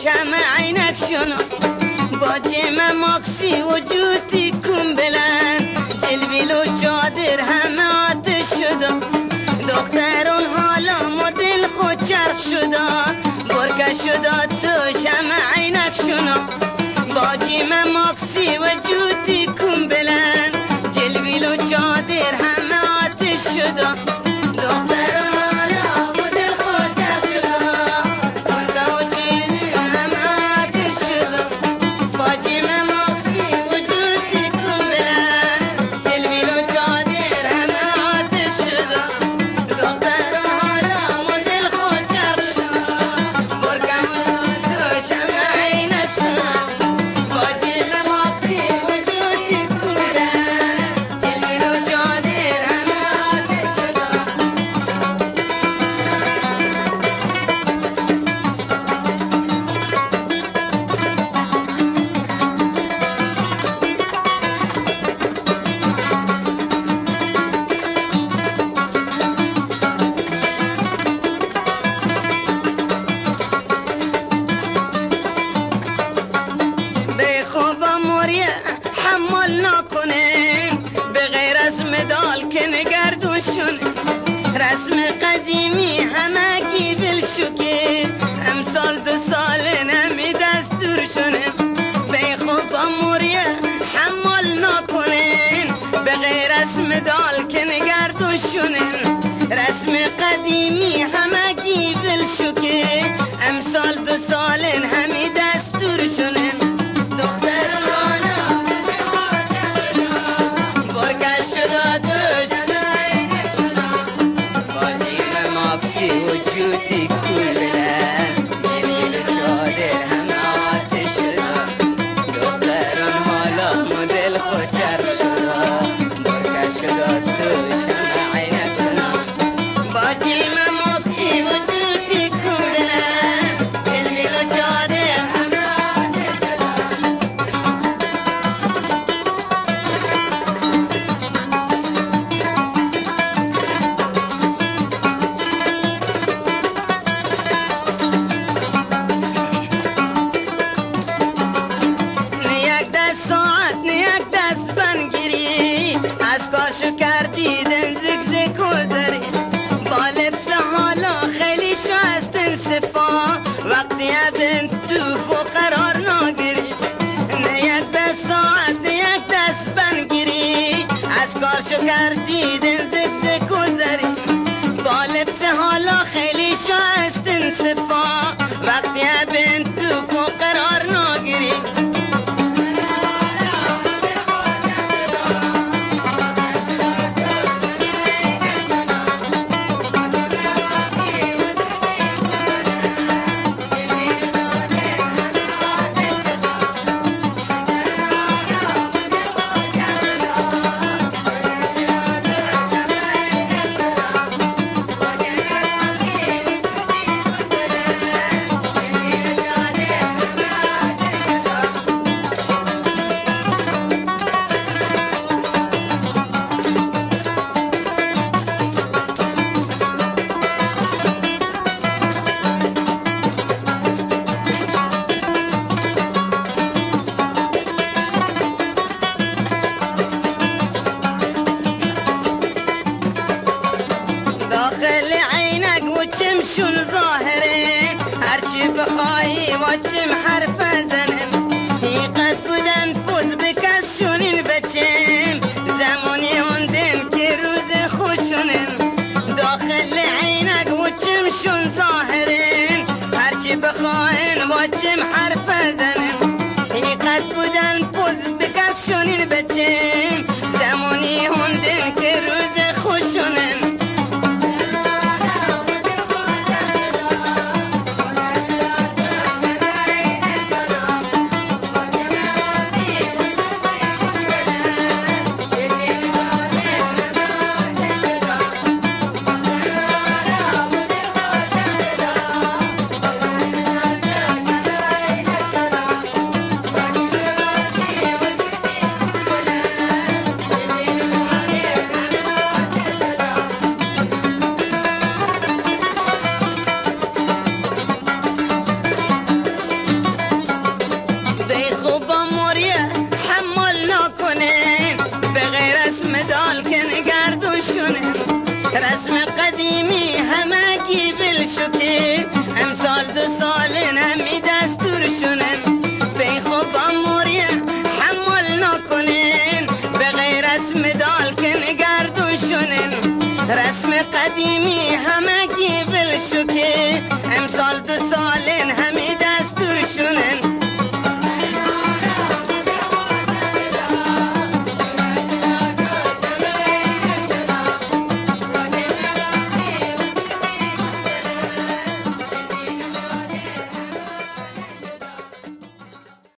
شمع عینک شنا با جمع ماکسی وجودی کن بلند جلویلو چادر همه آتش شده دخترون حالا مدل خود چرخ شده برگه شده تو شمع عینک شنا با جمع ماکسی وجودی کن بلند جلویلو چادر همه آتش شده دخترون حالا مدل خود چرخ شده برگه و چیزی همه آتش شده با جمع ماکسی وجودی کن بلند جلویلو چادر همه آتش شده دخترون حالا مدل خود چرخ شده برگه و تو شمع عینک شنا با جمع ماکسی وجودی کن بلند جلویلو چادر همه آتش شده به خوبا موریه حمال نکنین به غیر از مدال که نگردون شونه رسم قدیمی همه کی ول شکه امسال 2 سال نمی دستور شونه به خوبا موریه حمال نکنین به غیر از مدال که نگردون شونه رسم قدیمی همه کی ول شکه امسال 2 سال همی دستور شونه دختران حالا برگه شده تو شمع عینک شنا با جمع ماکسی وجودی کن بلند جلویلو چادر همه آتش شده دختران حالا مدل خود چرخ شده برگه شده تو شمع عینک شنا با جمع ماکسی وجودی کن بلند جلویلو چادر همه آتش شده نه یک دست ساعت نه یک دست بنگیری از کاشو کردی دنزک زک وزری با لبس حالا خیلی شستن صفا وقتی ابن تو فو قرار نگیری نه یک دست ساعت نه یک دست بنگیری از کاشو کردی دنزک زک وزری با لبس حالا خیلی شستن صفا وقتی ابن تو فو قرار نگیری داخل عینک و چمشون ظاهره هرچی بخواهی و چم حرف زنم حقیقت بودن پوز بکس شونین بچم زمانی هندن که روز خوشونم داخل عینک و چمشون ظاهره هرچی بخواهن و چم حرف زنم حقیقت بودن پوز بکس شونین بچم زمانی هندن که روز خوشونم قدیمی همه گیبل شو که امسال 2 سالن هم